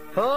हो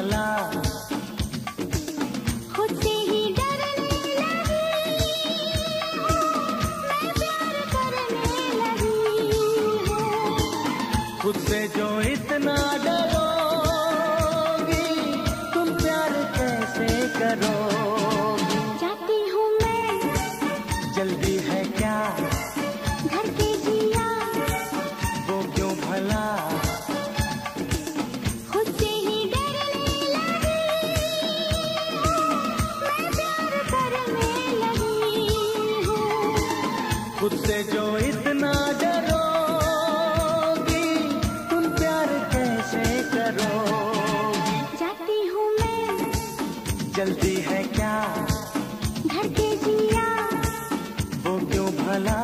भला। खुद से ही डरने लगी हूँ, मैं प्यार करने लगी हूँ। खुद से जो इतना डरोगी, तुम प्यार कैसे करोगी? जाती हूँ मैं, जल्दी है क्या? घर के जिया वो क्यों भला? खुद से ही डरने लगी हूँ, मैं प्यार करने लगी हूँ। खुद से जो इतना डरोगी, तुम प्यार कैसे करोगी? जाती हूँ मैं, जल्दी है क्या? घर के जिया वो क्यों भला?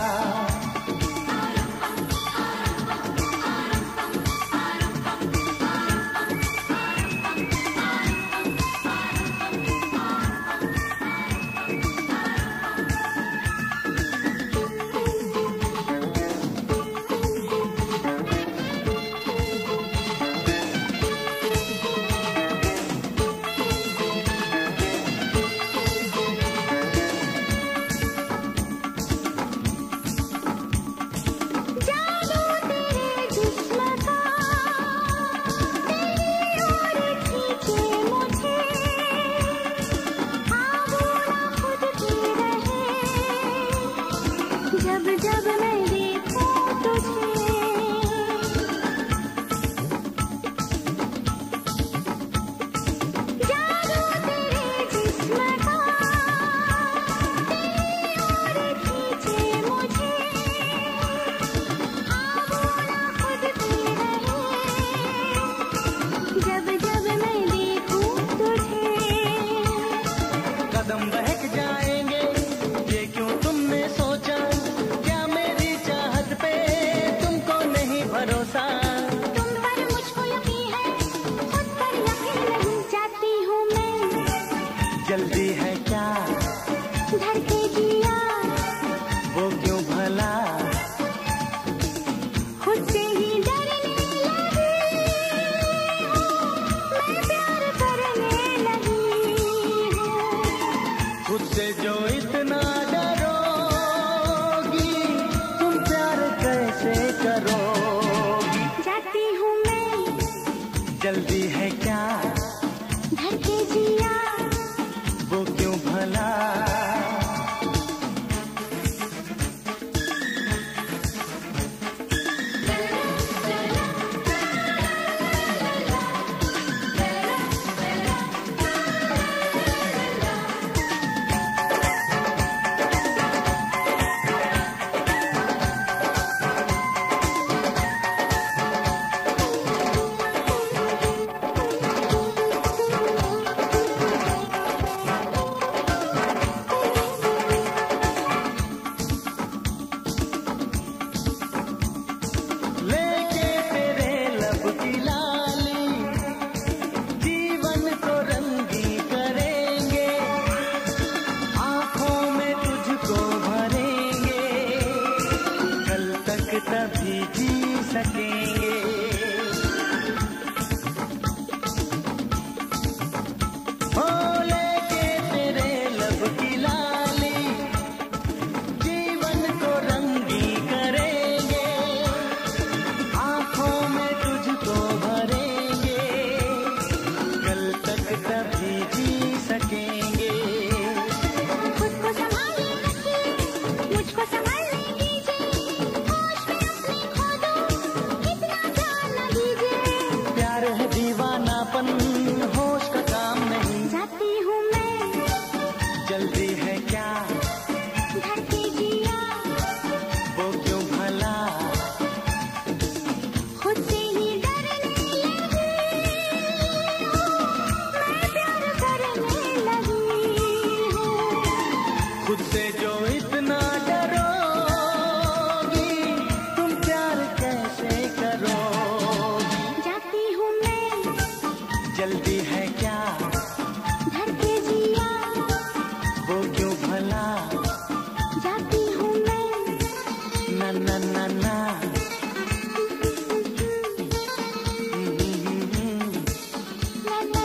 जादू तेरे जिस्म का तेरी ओर खींचे मुझे, ख्वाबों ना खुद के रहे जब जब मैं देखूं तुझे। जादू तेरे जिस्म का तेरी ओर खींचे मुझे, खुद के रहे जब जब मैं देखूं तुझे। कदम बहक जाएंगे, ये क्यों तुमने सोचा? क्या मेरी चाहत पे तुमको नहीं भरोसा? तुम पर मुझको यकीन है, खुद पर यकीन नहीं। जाती हूँ मैं, जल्दी है क्या? घर के जिया वो क्यों भला? खुद से ही डरने लगी हूँ, मैं प्यार करने लगी हूँ। खुद से जो इतना डरोगी, तुम प्यार कैसे करोगी? जाती हूँ मैं, जल्दी है क्या? घर के जिया वो क्यों भला? लेके तेरे लब की लाली, जीवन को रंगी करेंगे, आँखों में तुझको भरेंगे, कल तक तभी जी सकेंगे। ओ लेके तेरे लब की लाली, जीवन को रंगी करेंगे, आँखों में तुझको भरेंगे, कल तक तभी जी सकेंगे। खुद को संभाले रखिए, मुझको संभालने दीजिए, होश में अपने खो दो, कितना जान न दीजिए। प्यार है दीवानापन, होश का काम नहीं। जाती हूँ मैं, जल्दी है क्या? घर के जिया वो क्यों भला? खुद से ही डरने लगी हूँ, मैं प्यार करने लगी हूँ। खुद से जो इतना डरोगी, तुम प्यार कैसे करोगी? जाती हूँ मैं, जल्दी है क्या? घर के जिया वो क्यों भला? जाती हूँ मैं, ना ना ना ना। ला ला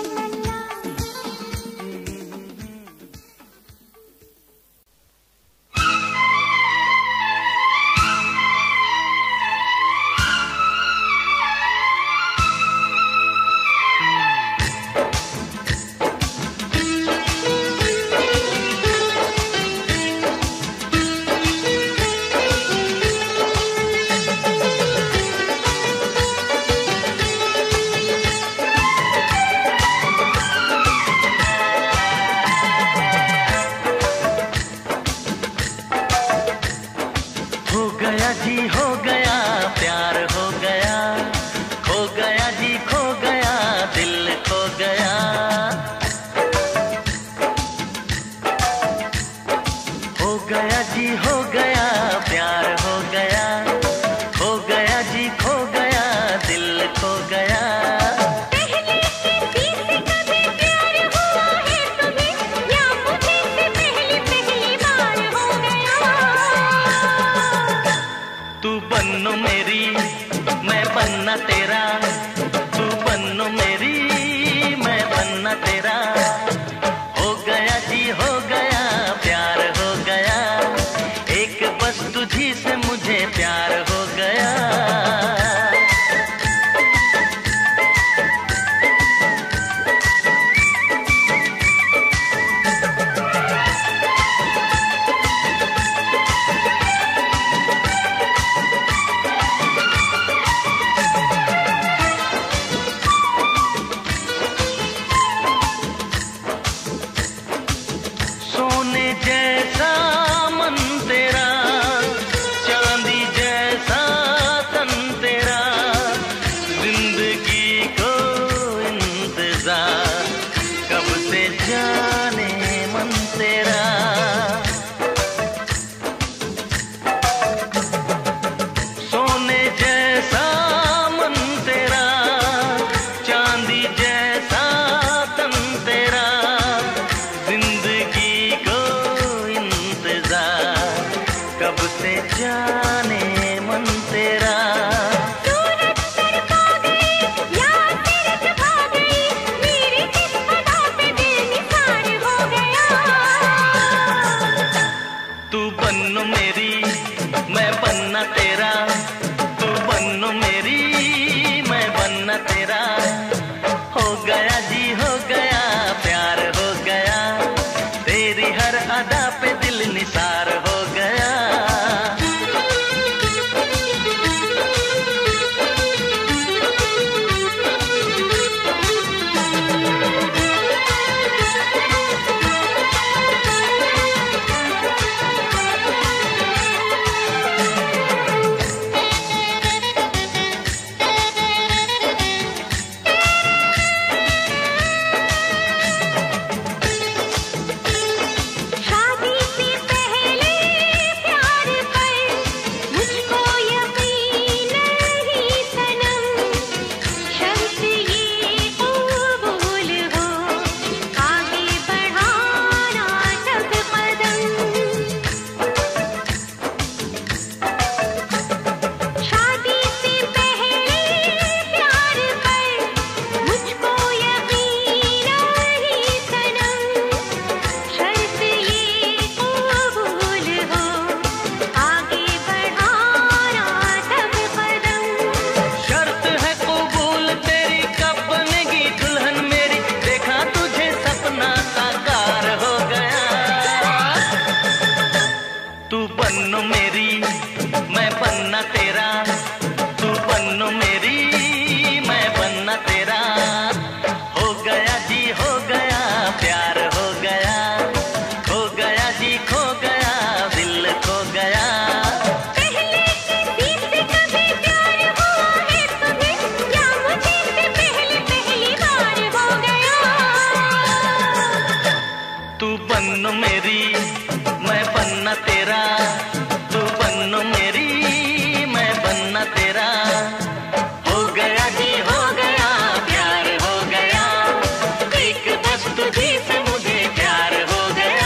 बन्नो मेरी मैं बनना तेरा, तू बन्नो मेरी मैं बनना तेरा। हो गया जी हो गया प्यार हो गया, एक बस तुझी से मुझे प्यार हो गया।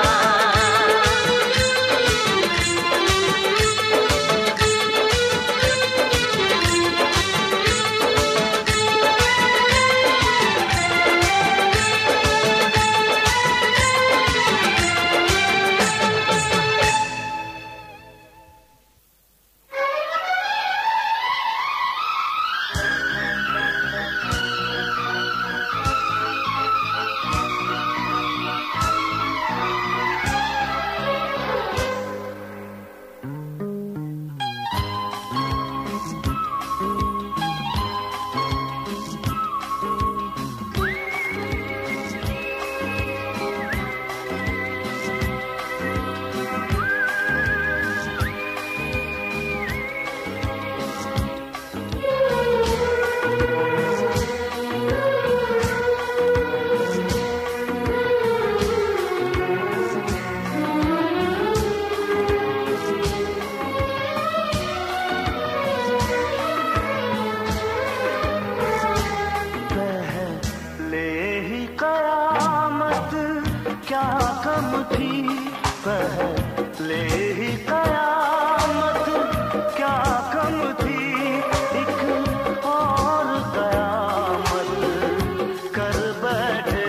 क्या कम थी पहले ही कयामत, क्या कम थी एक और कयामत कर बैठे।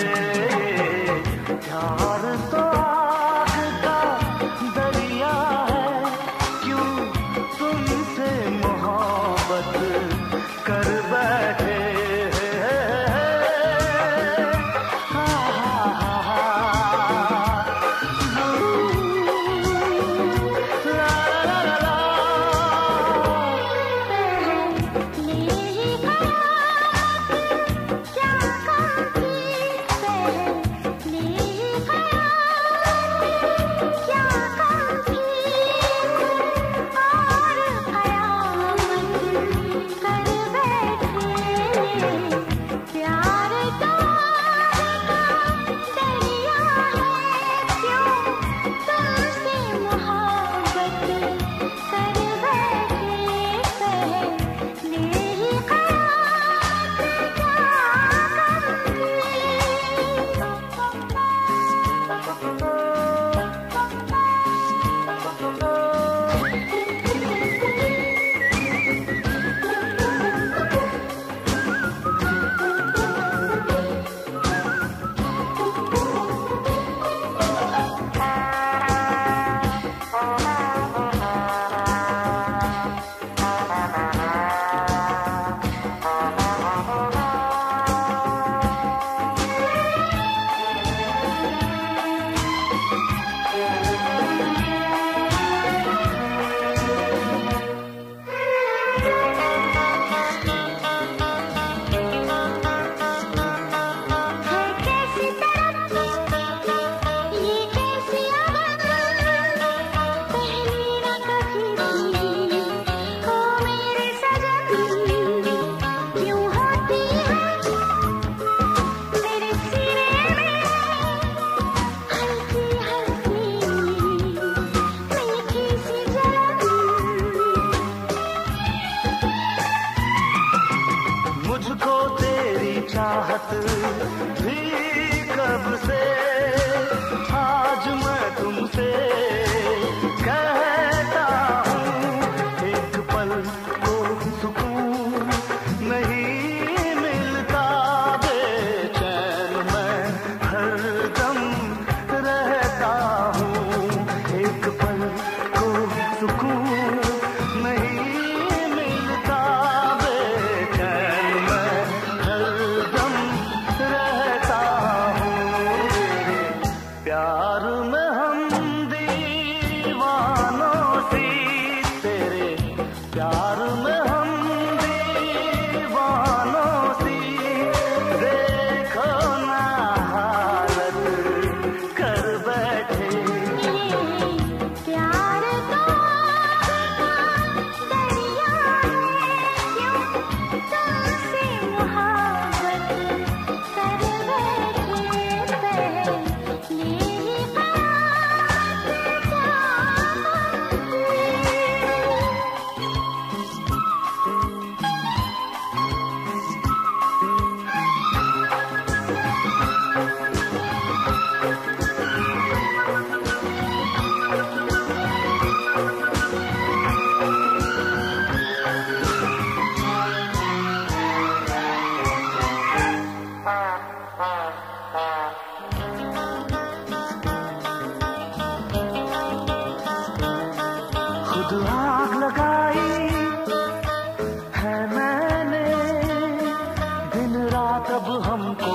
प्यार तो आग का दरिया है, क्यों तुमसे मोहब्बत कर बैठे। मुझको तेरी चाहत भी कब से, आज मैं तुमसे कहता हूँ। एक पल को सुकून नहीं मिलता, बेचैन मैं हरदम रहता हूँ। एक पल को सुकून नहीं मिलता, बेचैन मैं हरदम रहता बात अब हमको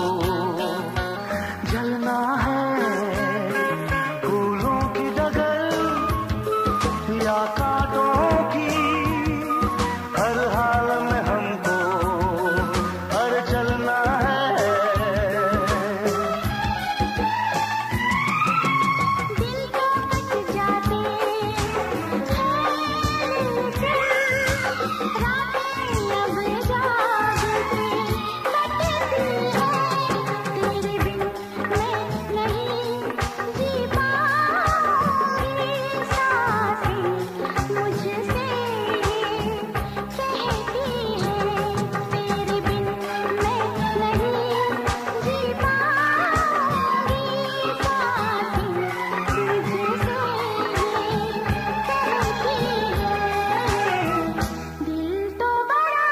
जलना है, फूलों की डगर या कांटों की, हर हाल में हमको हर चलना है। दिल को कट जाते रातें अब जागते कटती है, तेरे बिन मैं नहीं जी पाऊंगी, सांसें मुझसे कहती है, तेरे बिन मैं नहीं जी पाऊंगी, सांसें मुझसे कहती है। दिल तो बड़ा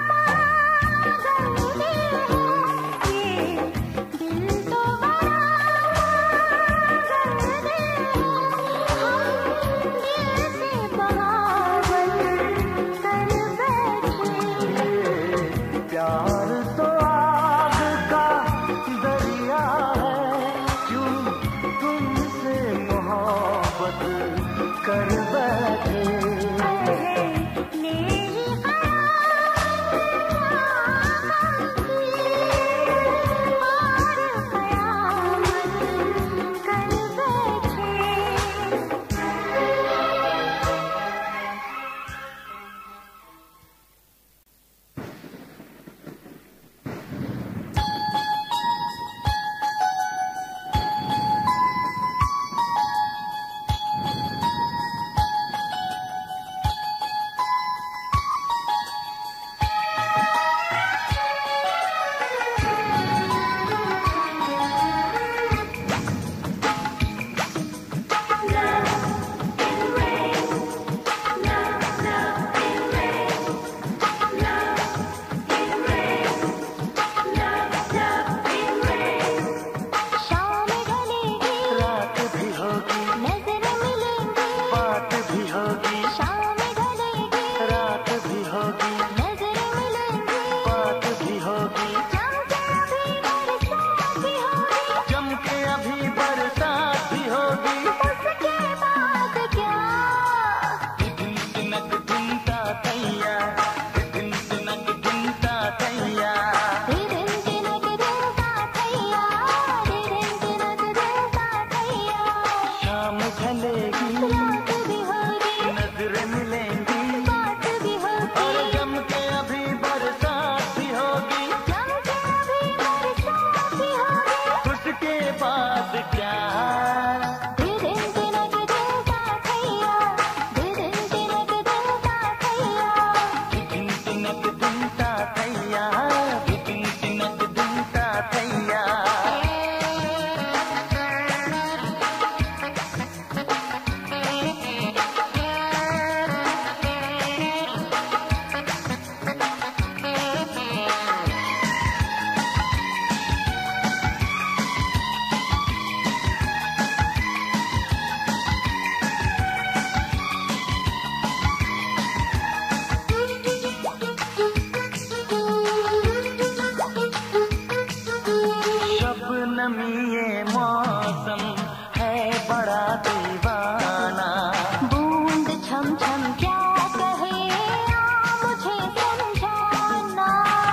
पागल है, दिल तो बड़ा पागल है, हम दिल से बगावत कर बैठे। प्यार तो आग का दरिया है, क्यों तुमसे मोहब्बत कर बैठे। शाम ढलेगी, रात भी होगी, नजर मिलेंगे, बात भी होगी, शाम ढलेगी, रात भी होगी, नजर मिलेंगे, बात भी होगी, जम के अभी बरसात भी होगी, जम के अभी बरसात भी होगी। उसके बाद क्या, दिन तिनक दिनता तैया, दिन तिनक दिनता तैया, दिन तिनक दिनता थैया, दिन तिनक दिनता थैया, शाम ढलेगी, रात भी होगी, नजरें मिलेंगी, बात भी और होगी, जम के अभी बरसात भी होगी, जम के अभी बरसात भी होगी, उसके बाद क्या, दिन तिनक दिनता थैया, दिन तिनक दिनता थैया। दिन तिनक दिनता तैया, दिन तिनक दिनता तैया। शबनमी ये मौसम है बड़ा दीवाना, बूंद छम छम क्या कहे आ मुझे समझाना,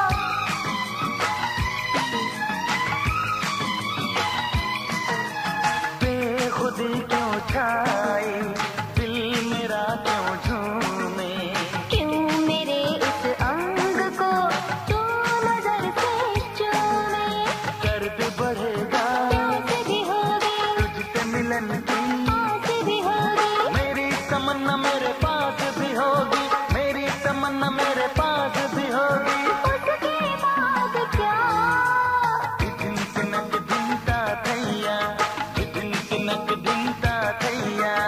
बेखुदी क्यों छाई, दिल मेरा क्यों झूमे, क्यों मेरे इस अंग को तू नजर से चूमे, दर्द बढ़ेगा प्यास भी होगी, तुझसे मिलन की, आस भी होगी, मेरी तमन्ना मेरे पास भी होगी, मेरी तमन्ना मेरे पास भी होगी। उसके बाद क्या, दिन तिनक दिनता तैया, दिन तिनक दिनता तैया,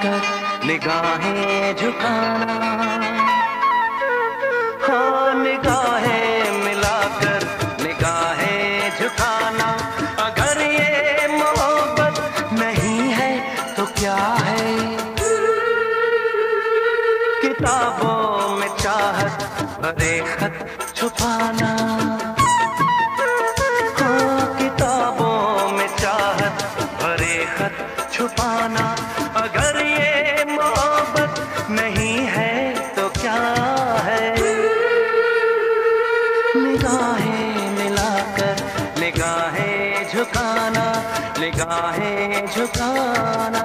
मिलाकर निगाहें झुकाना, हाँ निगाहें मिलाकर निगाहें झुकाना। अगर ये मोहब्बत नहीं है तो क्या है? किताबों में चाहत भरे खत छुपाना, हाँ किताबों में चाहत भरे खत छुपाना। अगर ये मोहब्बत नहीं है तो क्या है? निगाहें मिलाकर निगाहें झुकाना, निगाहें झुकाना।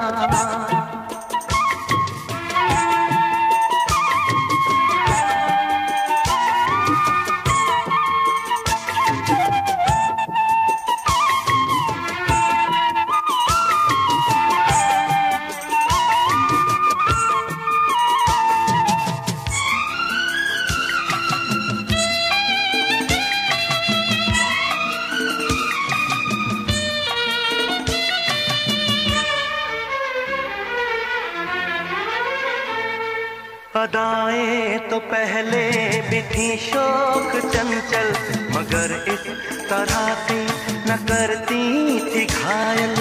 अदाएं तो पहले भी थी शौक चंचल, मगर इस तरह से न करती थी घायल।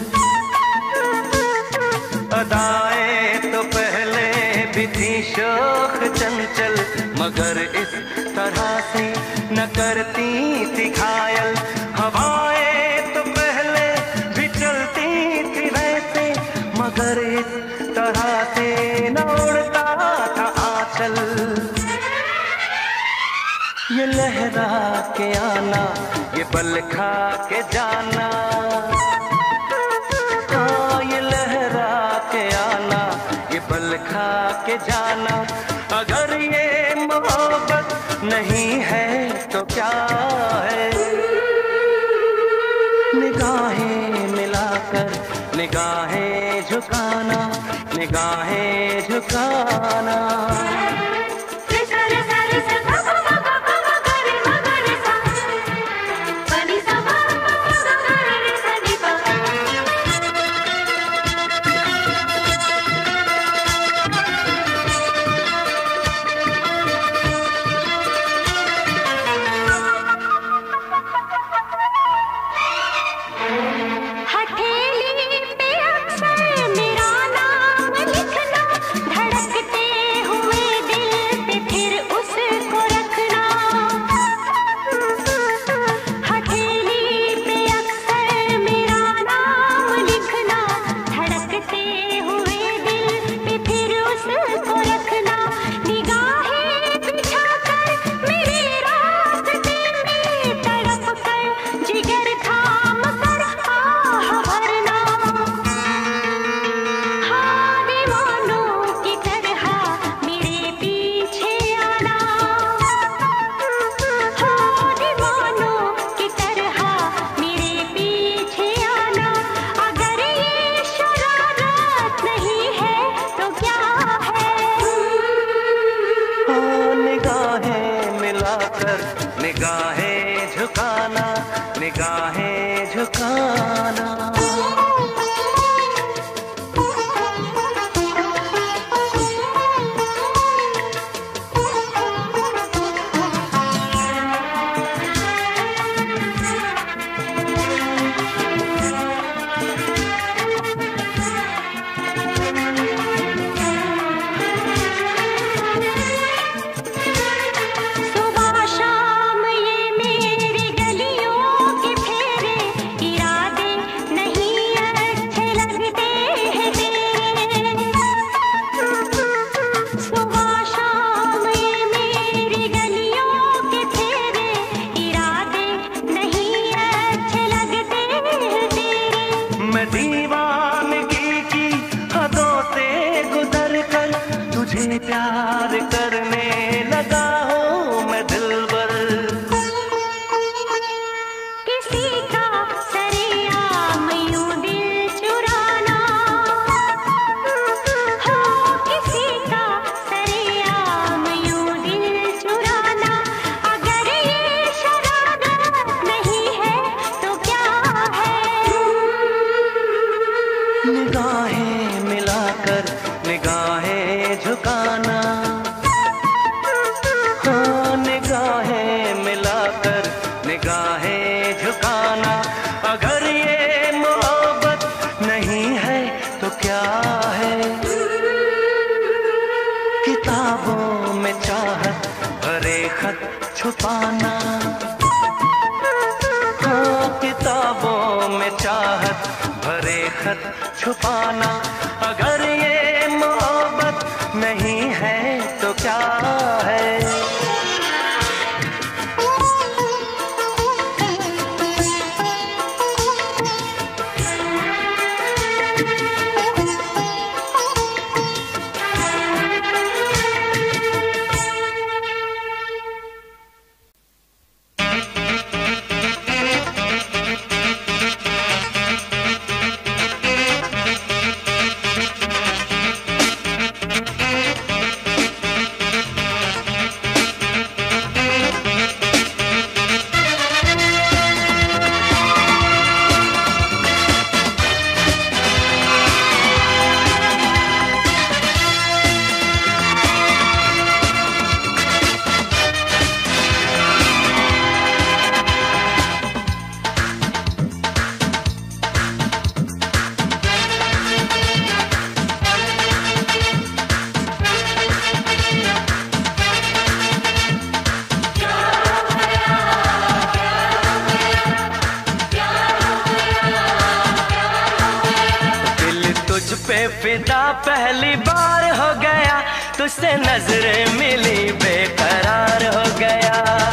अदाएं तो पहले भी थी शौक चंचल, मगर इस तरह से न करती थी घायल। हवाएं तो पहले भी चलती थी वैसे, मगर इस तरह से न उड़ता था आंचल। ये लहरा के आना, ये बल खा के जाना, हाँ ये लहरा के आना, ये बल खा के जाना। अगर ये मोहब्बत नहीं है तो क्या है? निगाहें मिलाकर निगाहें झुकाना, निगाहें झुकाना। निगाहें झुकाना, निगाहें झुकाना। सुबह शाम ये मेरी गलियों के फेरे खत छुपाना। अगर ये मोहब्बत नहीं है तो क्या है? फिदा पहली बार हो गया, तुझसे नजरें मिली बेकरार हो गया।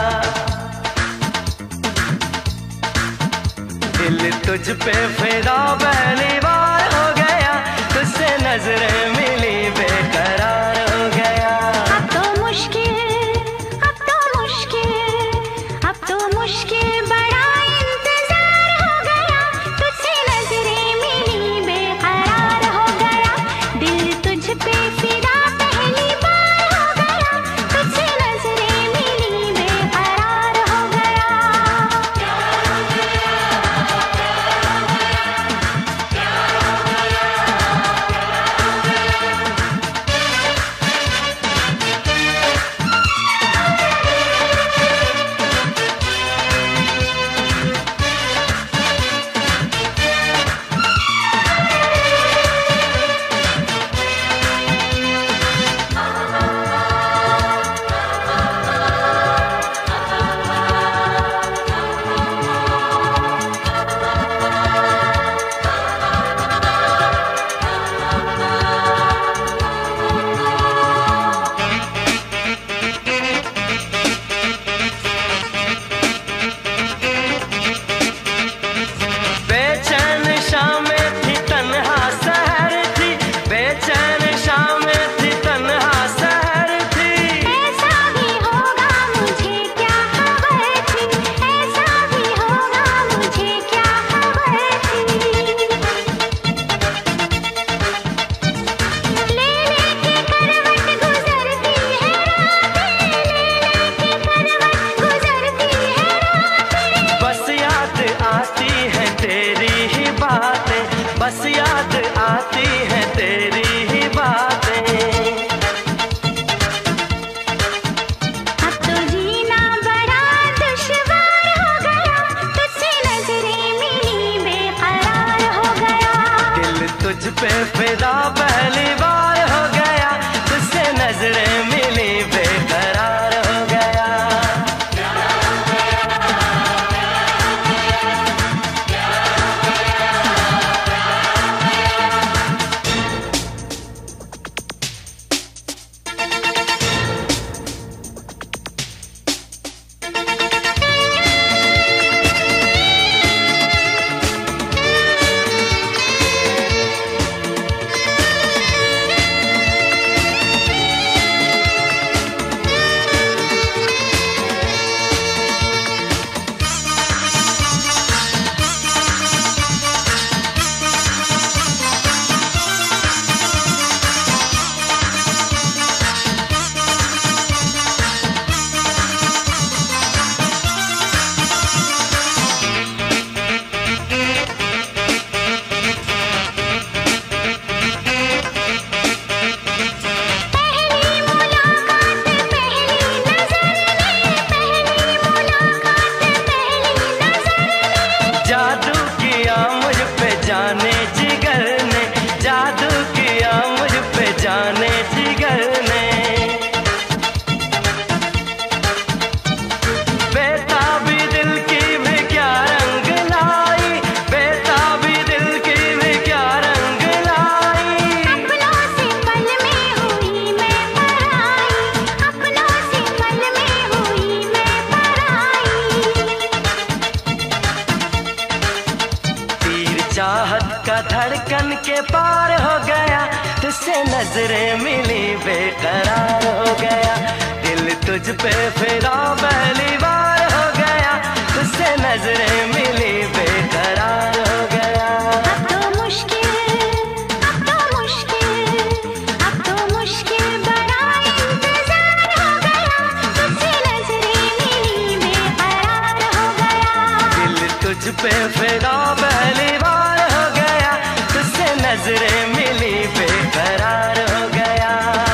दिल तुझ पे फिदा पहली बार हो गया, तुझसे नजरें मिली बेकरार हो गया। अब तो मुश्किल, अब तो मुश्किल, अब तो मुश्किल बड़ा इंतजार हो गया, तुझसे नजरें मिली बेकरार हो गया। दिल तुझ पे फिदा पहली बार हो गया, तुझसे नजरें मिली बेकरार हो गया। बस याद आती है तेरी ही बातें। अब तो जीना बड़ा दुश्वार हो गया, तुझसे नजरें मिली बेकरार हो गया। दिल तुझ पे फिदा पहली बार हो गया, तुझसे नजरें मिली बेकरार हो गया। का धड़कन के पार हो गया, तुझसे नजरें मिली बेकरार हो गया, दिल तुझ पे फिरा पहली बार हो गया, तुझसे नजरें मिली बेकरार हो गया। अब तो मुश्किल, अब तो मुश्किल, अब तो मुश्किल बड़ा इंतजार हो गया, तुझसे नजरें मिली बेकरार हो गया, दिल तुझ पे फिरा पहली बार हो गया, तुझसे नजरें मिली बेकरार हो गया।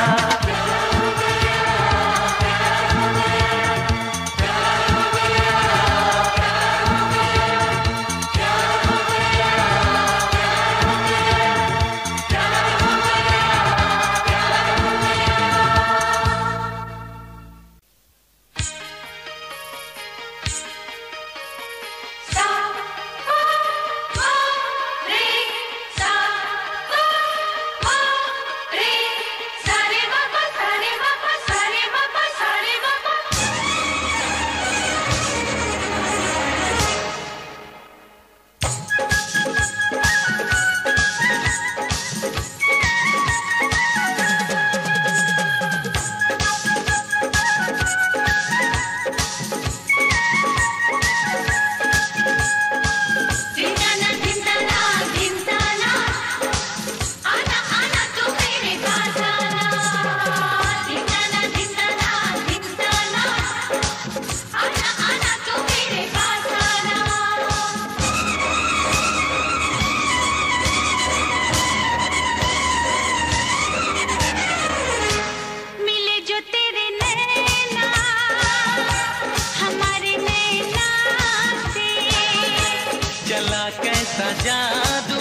जादू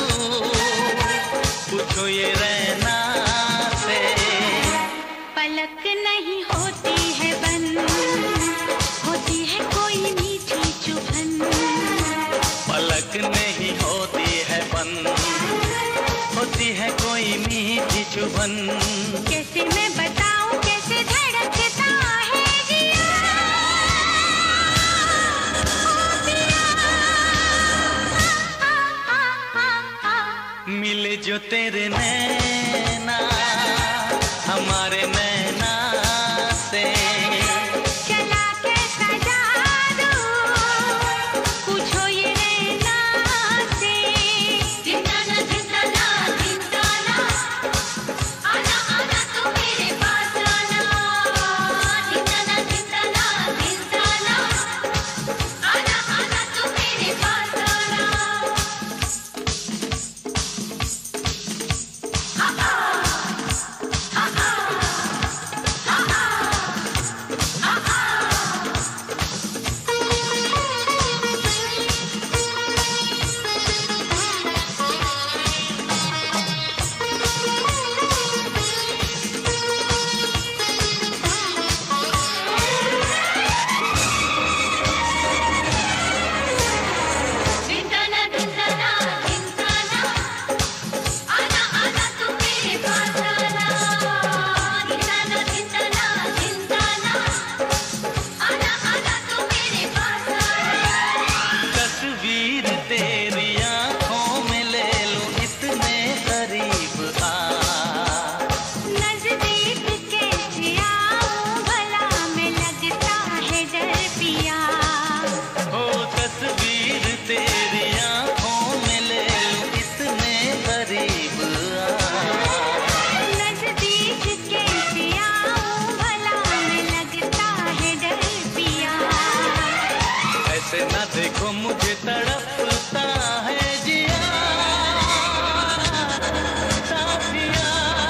पूछो ये रहना से, पलक नहीं होती है बंद, होती है कोई मीठी चुभन, पलक नहीं होती है बंद, होती है कोई मीठी चुभन। कैसे मैं बताऊं कैसे धड़कता है जिया, मिले जो तेरे नैना हमारे नैना से, चला कैसा जादू पूछो ये नैना से, जिंदाना जिंदाना जिंदाना, आना आना तू मेरे पास आना, जिंदाना जिंदाना जिंदाना, आना आना तू मेरे पास आना। देखो मुझे तड़पता है जिया साथिया,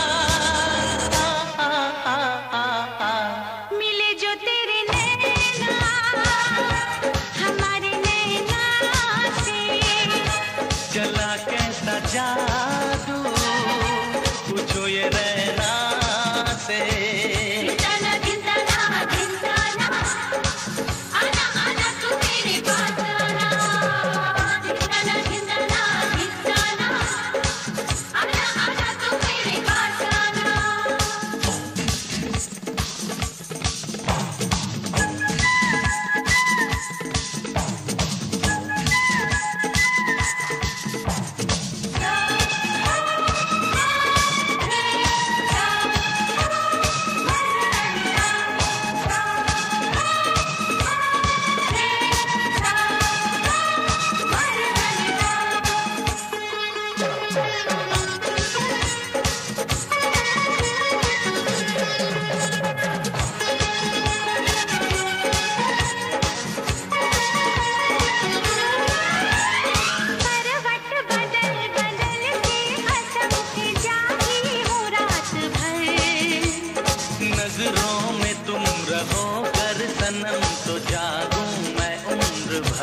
मिले जो तेरे नैना हमारे नैना से, चला कैसा जादू पूछो ये रहना से, जिंदाना जिंदाना जिंदाना, आना आना तू मेरे पास आना, जिंदाना जिंदाना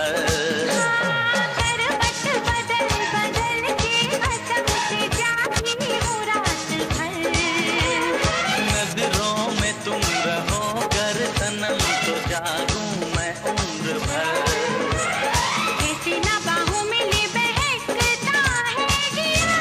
भर। करवट बदल बदल के कसम से जागी हूँ रात भर। नजरों में तुम रहो गर सनम तो जागूं मैं उम्र भर। कैसे ना बाहों में ले बहकता है जिया,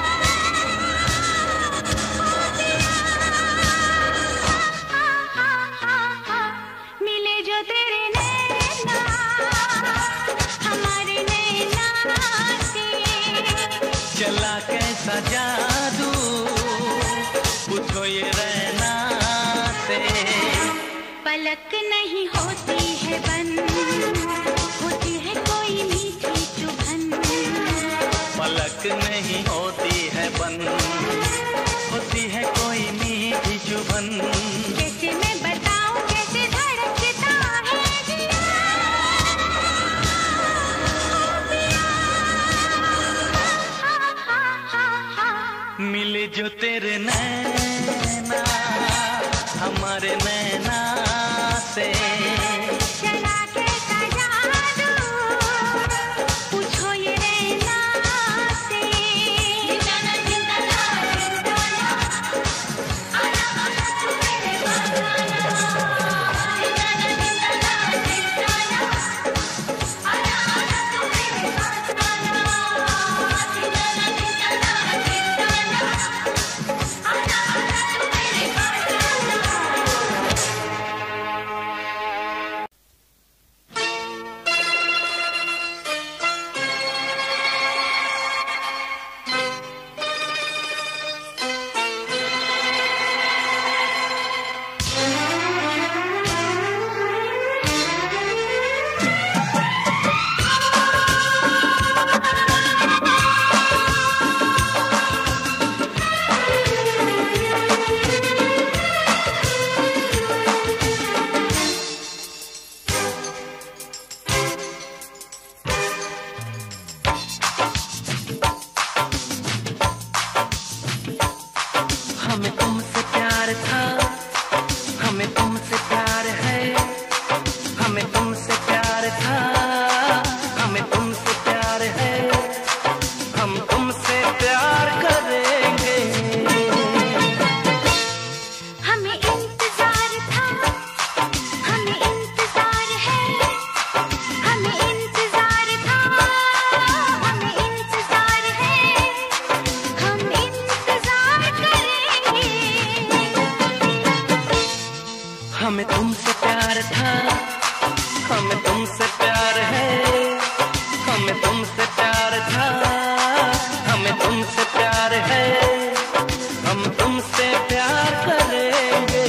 मिले जो तेरे नैना हमारे नैना से। चला कैसा जादू पूछो ये रहना से। पलक नहीं होती है बंद, होती है कोई मीठी चुभन। पलक नहीं होती है बंद, होती है कोई मीठी चुभन। कैसे मैं बताऊं कैसे धड़कता है जिया, मिले जो तेरे नैना हमारे नैना से। चला कैसा जादू पूछो ये रहना से। जिंदाना जिंदाना जिंदाना आना आना तू मेरे बंगाना। जिंदाना जिंदाना जिंदाना आना आना तू मेरे बंगाना। जिंदाना जिंदाना जिंदाना आना आना तू मेरे हमें तुमसे प्यार था, हमें तुमसे प्यार है। हमें तुमसे प्यार था, हमें तुमसे प्यार है। हम तुमसे प्यार करेंगे। हमें इंतजार था, हमें इंतजार है। हमें इंतजार था, हमें इंतजार है। हम इंतजार करेंगे। हमें तुमसे प्यार था, हमें तुमसे प्यार है। हमें तुमसे प्यार था, हमें तुमसे प्यार है। हम तुमसे प्यार करेंगे।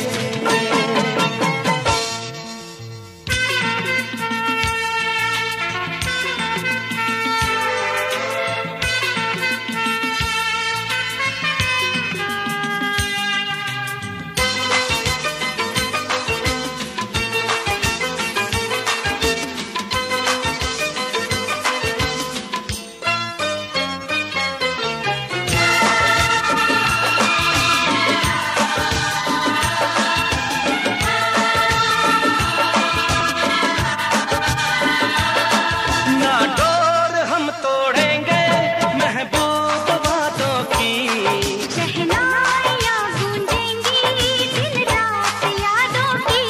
ना डोर हम तोड़ेंगे महबूब वादों की। शहनाइयाँ गूंजेंगी दिन रात यादों की।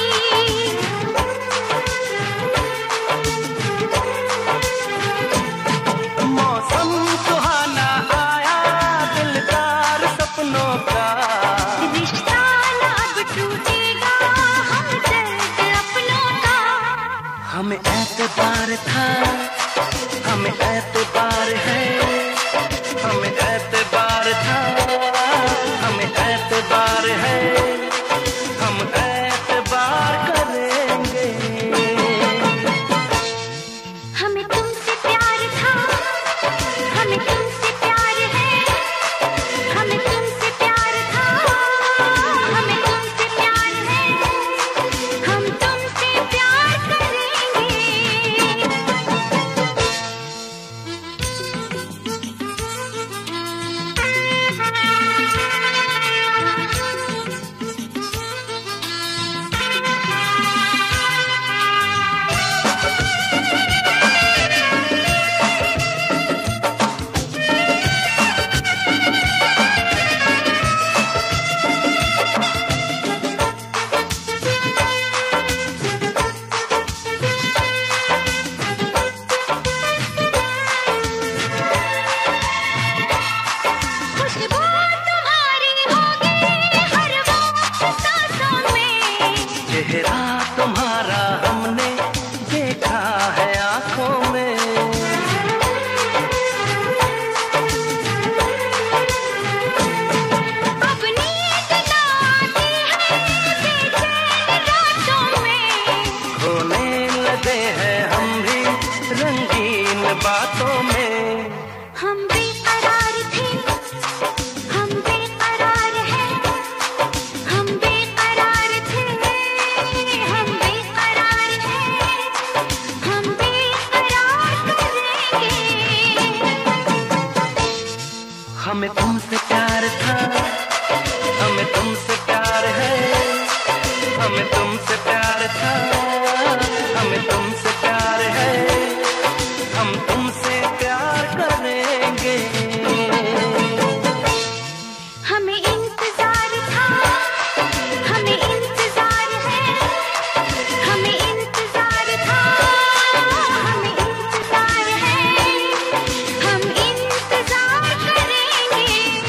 मौसम सुहाना आया दिलदार सपनों का। रिश्ता ना अब टूटेगा हम दर्द अपनों का। हमें एतबार था, हमें एतबार है। हमें एतबार था, हमें एतबार है। हम एतबार करेंगे। हमें तुमसे प्यार था, हमें तुमसे प्यार है। हमें तुमसे प्यार था, हमें तुमसे प्यार है। हम तुमसे प्यार करेंगे। रंगीन बातों में। हम बेकरार थे, हम बेकरार हैं, हम बेकरार थे, हम बेकरार हैं, हम बेकरार करेंगे। हमें तुमसे प्यार था, हमें तुमसे प्यार है, हमें तुमसे प्यार था, हमें तुमसे प्यार है, हम तुमसे प्यार करेंगे। हमें इंतजार था, हमें इंतजार है, हमें इंतजार था, हमें इंतजार है, हम इंतजार करेंगे।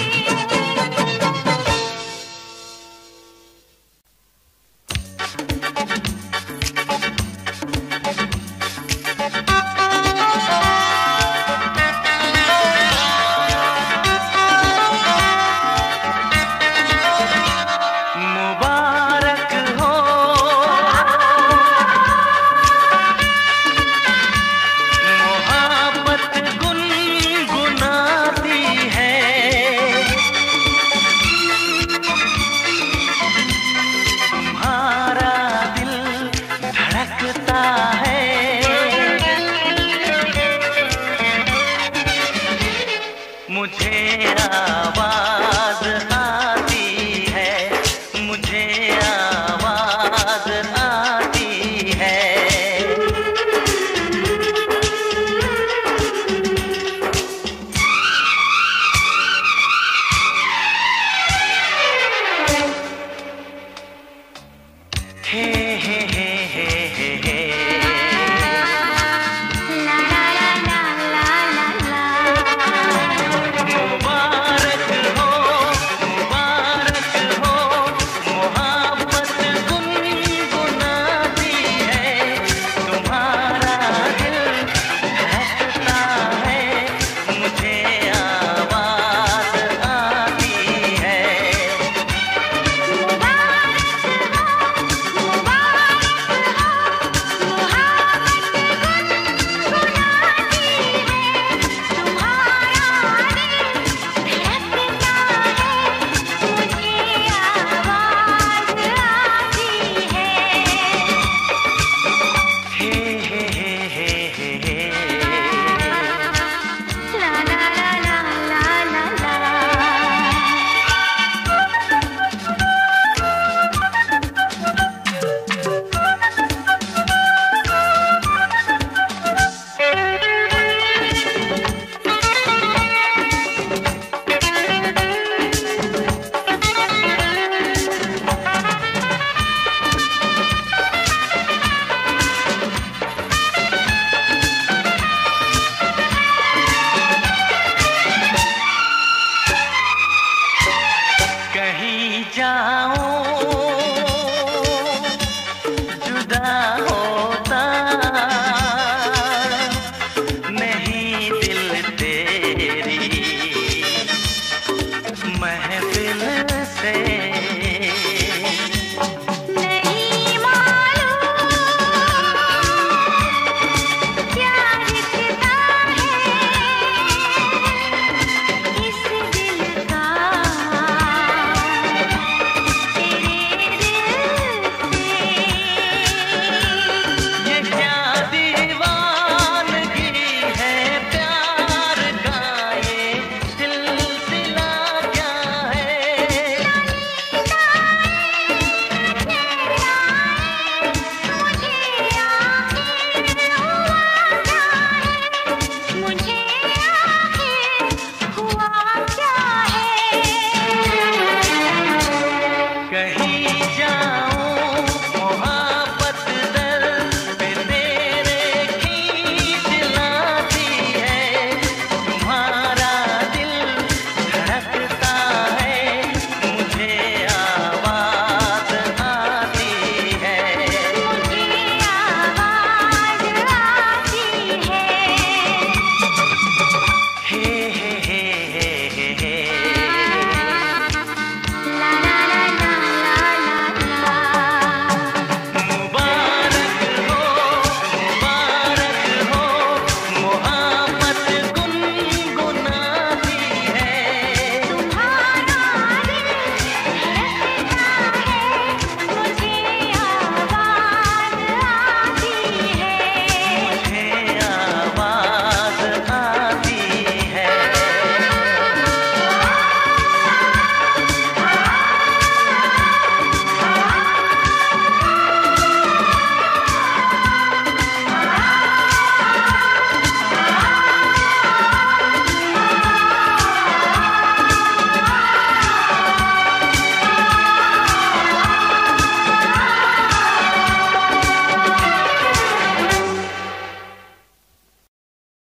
मुबारक हो मोहब्बत गुनगुनाती है, तुम्हारा दिल धड़कता है, मुझे